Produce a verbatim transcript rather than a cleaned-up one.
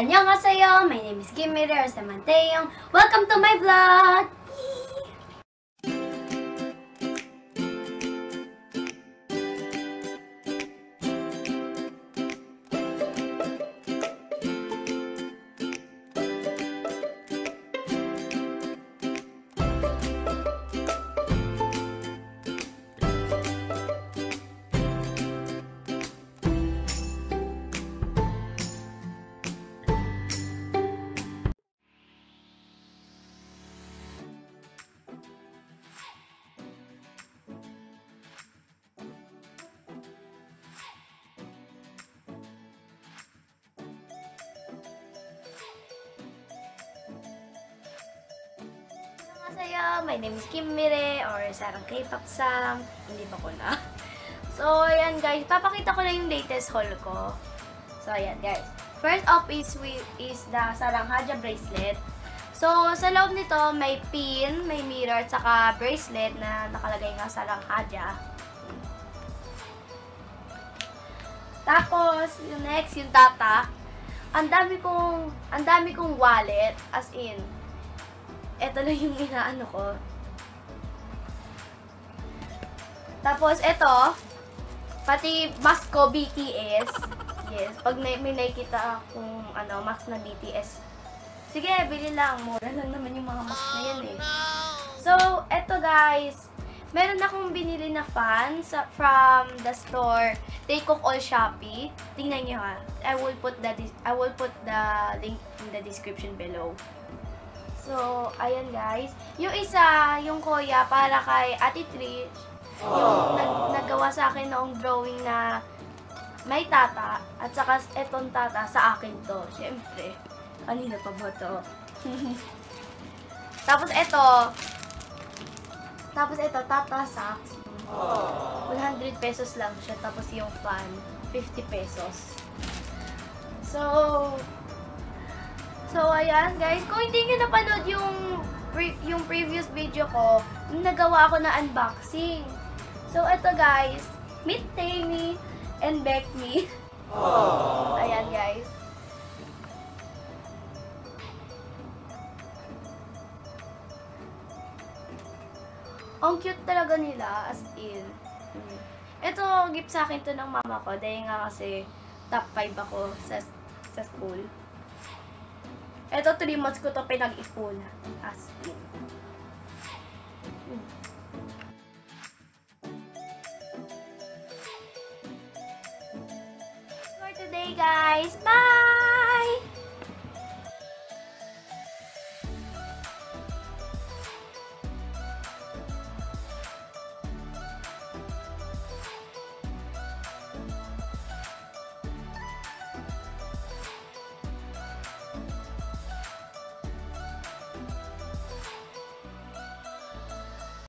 Annyeonghaseyo, my name is Kimiri or Samanteyong. Welcome to my vlog! Annyeonghaseyo, my name is Kimiri or sarang K-pop Sam. Hindi pa ko na. So, ayan guys, papakita ko na yung latest haul ko. So, ayan guys. First up is, we, is the sarang haja bracelet. So, sa loob nito, may pin, may mirror, at saka bracelet na nakalagay nga sarang haja. Tapos, yung next, yung tata. Ang dami kong, ang dami kong wallet, as in, ito lang yung inaano ko. Tapos, ito, pati mask ko, B T S. Yes, pag may, may nakikita akong ano, mask na B T S, sige, bili lang. Mura lang naman yung mga mask na yan eh. So, ito guys, meron akong binili na fan sa, from the store Take Cook All Shopee. Tingnan nyo ha. I will put the, I will put the link in the description below. So, ayan guys. Yung isa, yung kuya, para kay Ate Trish, yung nag nagawa sa akin noong drawing na may tata, at saka etong tata sa akin to. Siyempre, kanina pa ba to? Tapos ito, tapos ito, tata socks. one hundred pesos lang siya. Tapos yung fan, fifty pesos. So, So, ayan guys, kung hindi nyo napanood yung, pre yung previous video ko, nagawa ako na unboxing. So, ito guys, meet Tammy and Beck me. Ayan guys. Ang cute talaga nila, as in. Ito, gift sa akin to ng mama ko, dahil nga kasi top five ako sa, sa school. Ito, three months ko to pinag-ipon. As in. Hmm. For today, guys. Bye!